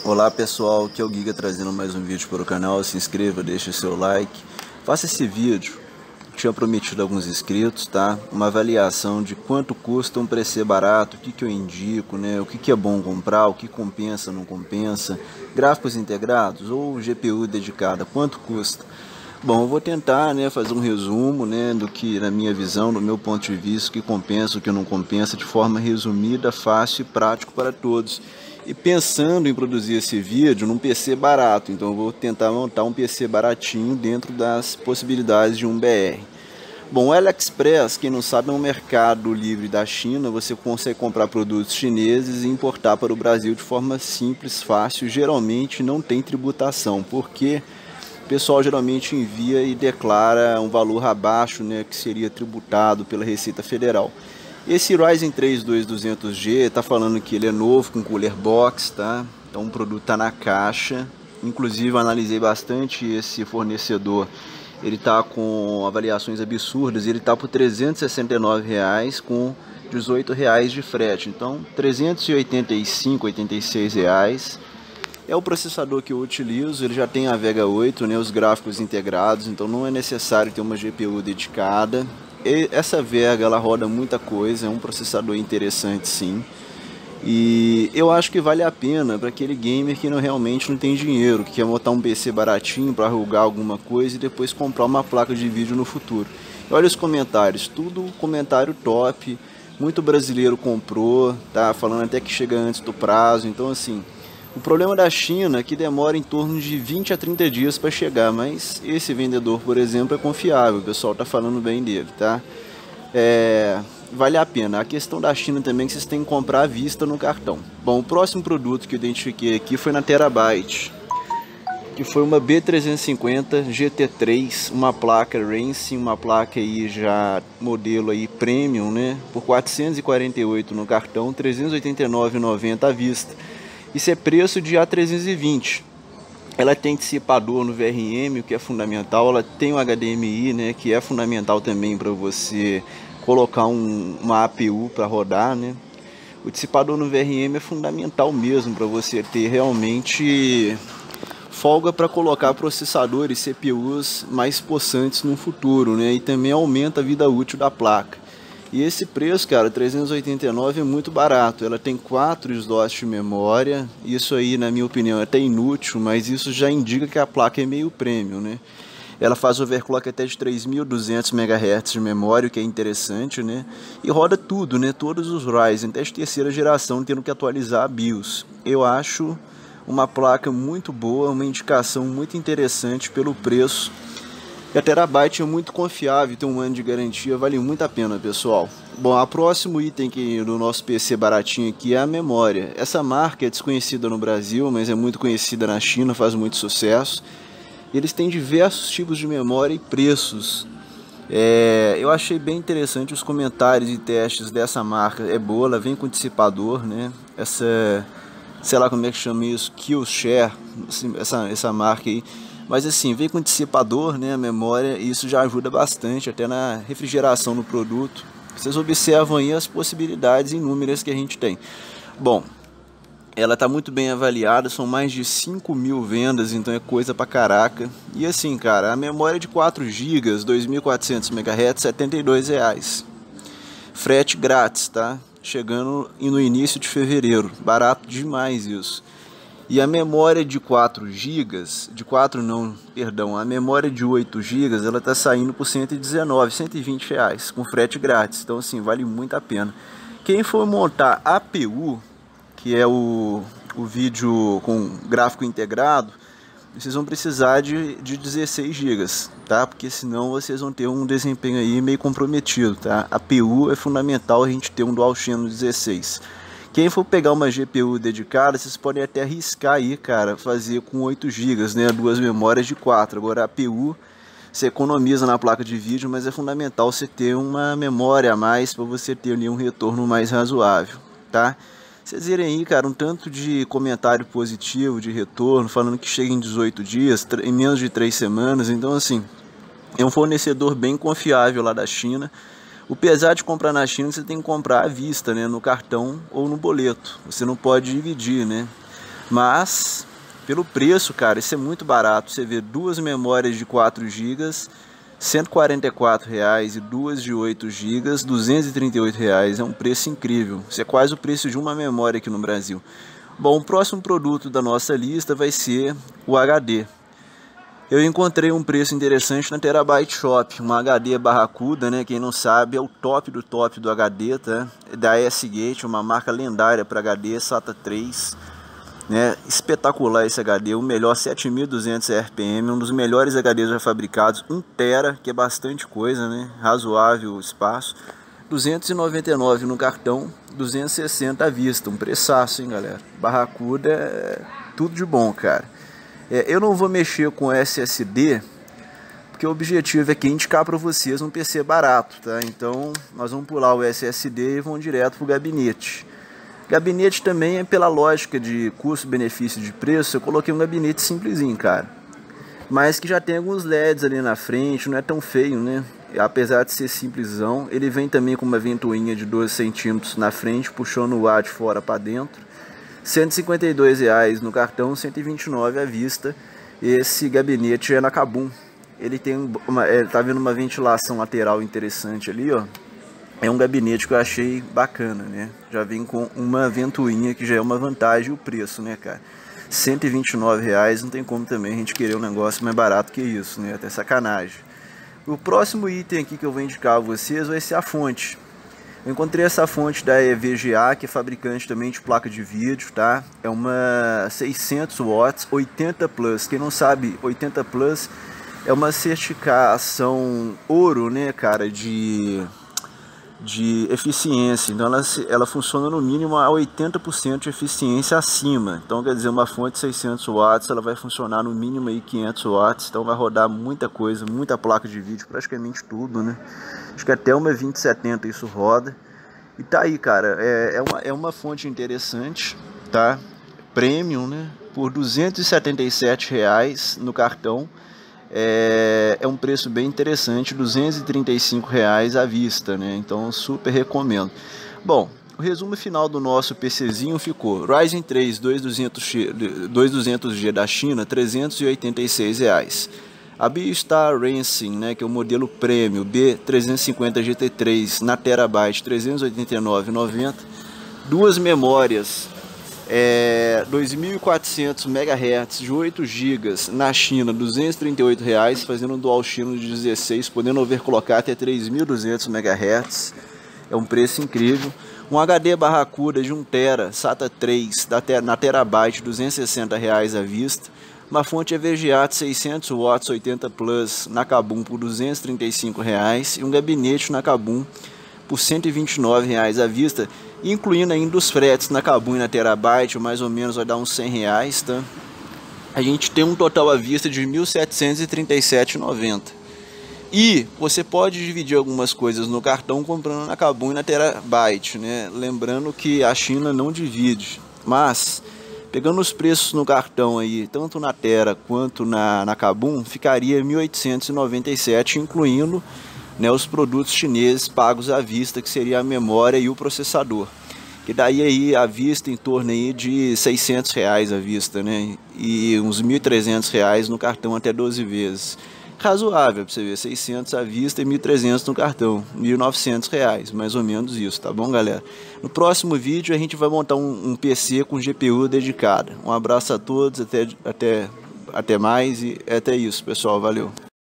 Olá pessoal, aqui é o Giga trazendo mais um vídeo para o canal. Se inscreva, deixe seu like, faça esse vídeo. Tinha prometido a alguns inscritos, tá? Uma avaliação de quanto custa um PC barato, o que eu indico, né? O que é bom comprar, o que compensa, não compensa, gráficos integrados ou GPU dedicada, quanto custa? Bom, eu vou tentar, né, fazer um resumo, né, do que, na minha visão, do meu ponto de vista, o que compensa, o que não compensa, de forma resumida, fácil e prático para todos. E pensando em produzir esse vídeo num PC barato, então eu vou tentar montar um PC baratinho dentro das possibilidades de um BR. Bom, o AliExpress, quem não sabe, é um mercado livre da China. Você consegue comprar produtos chineses e importar para o Brasil de forma simples, fácil. Geralmente não tem tributação, porque o pessoal geralmente envia e declara um valor abaixo, né, que seria tributado pela Receita Federal. Esse Ryzen 3 2200G está falando que ele é novo, com cooler box, tá? Então o produto está na caixa. Inclusive eu analisei bastante esse fornecedor. Ele está com avaliações absurdas. Ele está por R$ 369 com R$ 18 de frete. Então R$ 385, R$ 86 reais. É o processador que eu utilizo. Ele já tem a Vega 8, né, os gráficos integrados. Então não é necessário ter uma GPU dedicada. Essa Vega, ela roda muita coisa, é um processador interessante sim. E eu acho que vale a pena para aquele gamer que realmente não tem dinheiro, que quer montar um PC baratinho para alugar alguma coisa e depois comprar uma placa de vídeo no futuro. E olha os comentários, tudo comentário top, muito brasileiro comprou, tá falando até que chega antes do prazo. Então assim, o problema da China é que demora em torno de 20 a 30 dias para chegar, mas esse vendedor, por exemplo, é confiável, o pessoal está falando bem dele, tá? Vale a pena. A questão da China também é que vocês têm que comprar à vista no cartão. Bom, o próximo produto que eu identifiquei aqui foi na Terabyte, que foi uma B350 GT3, uma placa Rensing, uma placa aí já modelo aí Premium, né? Por 448 no cartão, 389,90 à vista. Isso é preço de A320. Ela tem dissipador no VRM, o que é fundamental. Ela tem o HDMI, né, que é fundamental também para você colocar uma APU para rodar, né? O dissipador no VRM é fundamental mesmo para você ter realmente folga para colocar processadores e CPUs mais possantes no futuro, né? E também aumenta a vida útil da placa. E esse preço, cara, 389 é muito barato. Ela tem 4 slots de memória. Isso aí, na minha opinião, é até inútil, mas isso já indica que a placa é meio premium, né? Ela faz overclock até de 3.200 MHz de memória, o que é interessante, né? E roda tudo, né? Todos os Ryzen, até de terceira geração, tendo que atualizar a BIOS. Eu acho uma placa muito boa, uma indicação muito interessante pelo preço. E a Terabyte é muito confiável, tem um ano de garantia, vale muito a pena, pessoal. Bom, o próximo item do nosso PC baratinho aqui é a memória. Essa marca é desconhecida no Brasil, mas é muito conhecida na China, faz muito sucesso. Eles têm diversos tipos de memória e preços. Eu achei bem interessante os comentários e testes dessa marca. É boa, ela vem com dissipador, né? Sei lá como é que chama isso, Killshare, essa marca aí. Mas assim, vem com dissipador, né, a memória, e isso já ajuda bastante até na refrigeração do produto. Vocês observam aí as possibilidades inúmeras que a gente tem. Bom, ela está muito bem avaliada, são mais de 5.000 vendas, então é coisa pra caraca. E assim, cara, a memória de 4 GB, 2.400 MHz, R$ 72 reais. Frete grátis, tá? Chegando no início de fevereiro, barato demais isso. E a memória de 4 GB, a memória de 8 GB, ela está saindo por 119, 120 reais, com frete grátis. Então assim, vale muito a pena. Quem for montar APU, que é o vídeo com gráfico integrado, vocês vão precisar de 16 GB, tá? Porque senão vocês vão ter um desempenho aí meio comprometido, tá? A APU é fundamental a gente ter um DualShock 16. Quem for pegar uma GPU dedicada, vocês podem até arriscar aí, cara, fazer com 8 GB, né? Duas memórias de 4. Agora a APU, você economiza na placa de vídeo, mas é fundamental você ter uma memória a mais para você ter ali um retorno mais razoável, tá? Vocês verem aí, cara, um tanto de comentário positivo, de retorno, falando que chega em 18 dias, em menos de 3 semanas. Então, assim, é um fornecedor bem confiável lá da China. O pesar de comprar na China, você tem que comprar à vista, né, no cartão ou no boleto. Você não pode dividir, né? Mas pelo preço, cara, isso é muito barato. Você vê duas memórias de 4 GB, R$ 144,00 e duas de 8 GB, R$ 238,00. É um preço incrível. Isso é quase o preço de uma memória aqui no Brasil. Bom, o próximo produto da nossa lista vai ser o HD. Eu encontrei um preço interessante na Terabyte Shop, um HD Barracuda, né? Quem não sabe é o top do HD, tá? Da S-Gate, uma marca lendária para HD, SATA 3, né? Espetacular esse HD, o melhor 7200 RPM, um dos melhores HDs já fabricados, 1 TB, que é bastante coisa, né? Razoável espaço. 299 no cartão, 260 à vista, um preçaço, hein, galera? Barracuda é tudo de bom, cara. Eu não vou mexer com SSD, porque o objetivo é que indicar para vocês um PC barato, tá? Então nós vamos pular o SSD e vamos direto para o gabinete. Gabinete também é pela lógica de custo-benefício de preço, eu coloquei um gabinete simplesinho, cara. Mas que já tem alguns LEDs ali na frente, não é tão feio, né? Apesar de ser simplesão, ele vem também com uma ventoinha de 12 centímetros na frente, puxando o ar de fora para dentro. R$ 152,00 no cartão, 129 à vista. Esse gabinete é na Kabum. Ele tem tá vendo uma ventilação lateral interessante ali, ó. É um gabinete que eu achei bacana, né? Já vem com uma ventoinha, que já é uma vantagem, o preço, né, cara? R$ 129,00, não tem como também a gente querer um negócio mais barato que isso, né? Até sacanagem. O próximo item aqui que eu vou indicar a vocês vai ser a fonte. Eu encontrei essa fonte da EVGA, que é fabricante também de placa de vídeo, tá? É uma 600 watts, 80 plus. Quem não sabe, 80 plus é uma certificação ouro, né, cara, de eficiência. Então ela funciona no mínimo a 80% de eficiência acima. Então quer dizer, uma fonte de 600 watts, ela vai funcionar no mínimo aí 500 watts. Então vai rodar muita coisa, muita placa de vídeo, praticamente tudo, né? Acho que até uma 2070 isso roda. E tá aí, cara, é uma fonte interessante, tá? Premium, né? Por R$ 277,00 no cartão. É um preço bem interessante, R$ 235,00 à vista, né? Então super recomendo. Bom, o resumo final do nosso PCzinho ficou: Ryzen 3 2200G da China, R$ 386,00. A BioStar Racing, né, que é o modelo Premium B350 GT3 na Terabyte, R$ 389,90. Duas memórias 2.400 MHz de 8 GB na China, R$ 238,00, fazendo um dual channel de 16, podendo overclockar até 3.200 MHz. É um preço incrível. Um HD Barracuda de 1 TB, SATA 3 na Terabyte, R$ 260,00 à vista. Uma fonte EVGA de 600 watts 80 plus na Kabum por R$ 235,00 e um gabinete na Kabum por R$ 129,00 à vista, incluindo ainda os fretes na Kabum e na Terabyte, mais ou menos vai dar uns R$ 100, tá? A gente tem um total à vista de R$ 1.737,90. E você pode dividir algumas coisas no cartão comprando na Kabum e na Terabyte, né? Lembrando que a China não divide, mas pegando os preços no cartão aí, tanto na Tera quanto na Kabum, ficaria R$ 1.897, incluindo, né, os produtos chineses pagos à vista, que seria a memória e o processador. Que daí aí à vista em torno aí de R$ 600,00 à vista, né? E uns R$ 1.300 no cartão até 12 vezes. Razoável para você ver, 600 à vista e 1.300 no cartão, R$ 1.900, mais ou menos isso, tá bom, galera? No próximo vídeo a gente vai montar um PC com GPU dedicada. Um abraço a todos, até mais e até isso, pessoal, valeu!